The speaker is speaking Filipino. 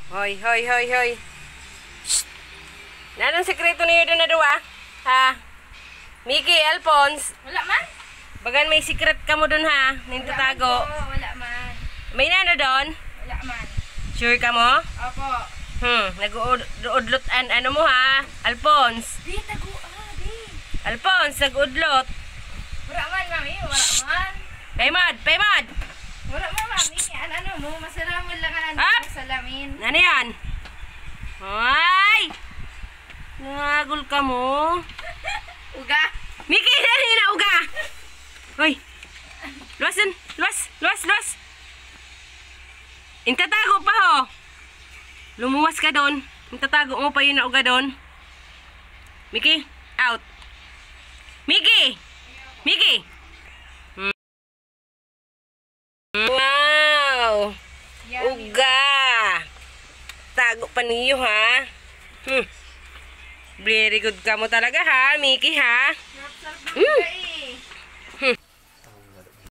Hoy, hoy, hoy, hoy. Shh. Nanong sekreto niyo doon na duwa? Ha? Mickey, Alphonse. Wala man. Bagan may secret ka mo doon ha. Ninto tago. Wala man. May nano doon? Wala man. Sure ka mo? Opo. Nag-uudlot ano mo ha? Alphonse. Di, tago. Di. Alphonse, nag-udlot. Wala man, mami. Wala man. Paymad, paymad. Wala man, mami. Ano mo? Masalaman lang ang Up! salamin. Ano yan? Ay! Nagul ka mo. Uga. Mickey, dali na uga! Hoy! Luwas dun! Luwas! Luwas! Luwas! Intatago pa ho! Lumuwas ka doon. Intatago mo pa yun na uga doon. Mickey, out! Mickey! Mickey! Wow! Uga! Tago pa niyo ha? Very good ka mo talaga ha, Mickey ha?